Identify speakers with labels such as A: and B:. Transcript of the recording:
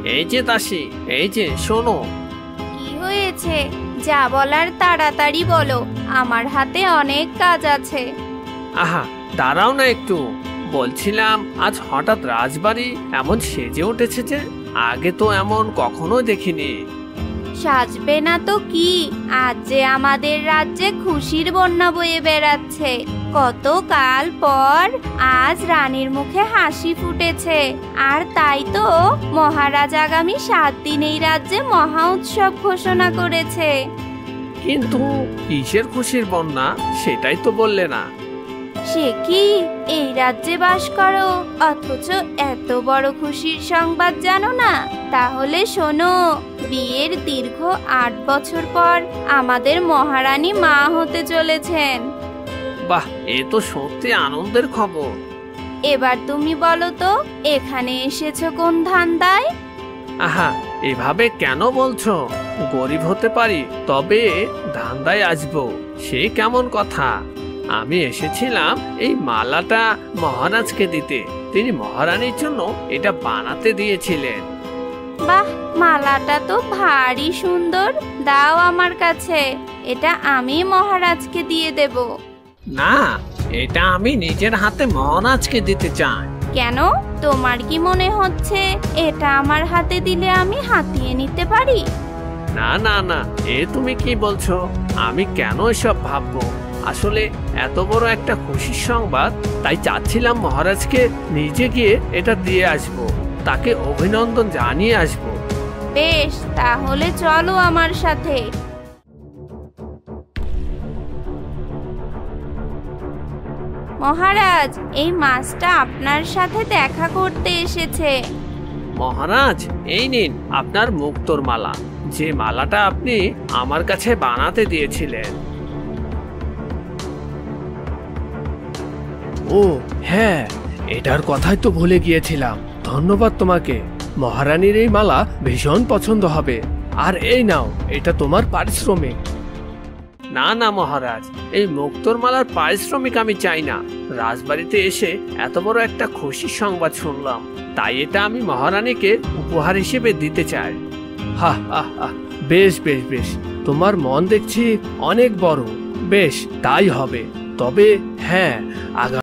A: এই যে দাসী, এই যে শোনো।
B: কি হয়েছে? যা বলার তাড়াতাড়ি বলো, আমার হাতে অনেক কাজ আছে।
A: আহা, দাঁড়াও না একটু। বলছিলাম, আজ হঠাৎ রাজবাড়ি এমন সেজে উঠেছে যে আগে তো এমন কখনো দেখিনি।
B: সাজবে না তো কি, আজ যে আমাদের রাজ্যে খুশির বন্যা বয়ে বেড়াচ্ছে। কত কাল পর আজ রানীর মুখে হাসি ফুটেছে। আর তাই তো মহারাজ আগামী 7 দিন এই রাজ্যে মহা উৎসব ঘোষণা করেছে।
A: কিন্তু কিসের খুশির বন্যা সেটাই তো বললে না।
B: সে কি, এই রাজ্যে বাস করো অথচ এত বড় খুশির সংবাদ জানো না? তাহলে শোনো, বিয়ের দীর্ঘ 8 বছর পর আমাদের মহারানী মা হতে চলেছেন।
A: বাহ, এ তো সত্যি আনন্দের খবর।
B: এবার তুমি বলো তো, এখানে এসেছো কোন ধান্দায়?
A: আহা, এভাবে কেন বলছো? গরিব হতে পারি, তবে ধান্দায় আসবো সে কেমন কথা? আমি এসেছিলাম এই মালাটা মহারাজকে দিতে। তিনি মহারানীর জন্য এটা বানাতে দিয়েছিলেন।
B: বাহ, মালাটা তো ভারী সুন্দর। দাও আমার কাছে, এটা আমি মহারাজকে দিয়ে দেব।
A: না, এটা আমি নিজের হাতে মহারাজকে দিতে চাই।
B: কেন? তোমার কি মনে হচ্ছে এটা আমার হাতে দিলে আমি হাতিয়ে নিতে পারি?
A: না না না, এ তুমি কি বলছো? আমি কেন এসব ভাববো? আসলে এত বড় একটা খুশির সংবাদ, তাই চাচ্ছিলাম মহারাজকে নিজে গিয়ে এটা দিয়ে আসবো, তাকে অভিনন্দন জানিয়ে আসবো।
B: বেশ, তাহলে চলো আমার সাথে। মহারাজ, এই মাছটা আপনার সাথে দেখা করতে এসেছে।
A: মহারাজ, এই নিন আপনার মুক্তোর মালা, যে মালাটা আপনি আমার কাছে বানাতে দিয়েছিলেন। ও হ্যাঁ, এটার কথাই তো ভুলে গিয়েছিলাম। ধন্যবাদ তোমাকে। মহারানীর এই মালা ভীষণ পছন্দ হবে। আর এই নাও, এটা তোমার পারিশ্রমিক। না না মহারাজ, এই মুক্তোর মালার পারিশ্রমিক আমি চাই না। রাজবাড়িতে এসে এত বড় একটা খুশির সংবাদ শুনলাম, তাই এটা আমি মহারানীকে উপহার হিসেবে দিতে চাই। হা হা হা, বেশ বেশ বেশ, তোমার মন দেখছি অনেক বড়। বেশ, তাই হবে। তবে হ্যাঁ,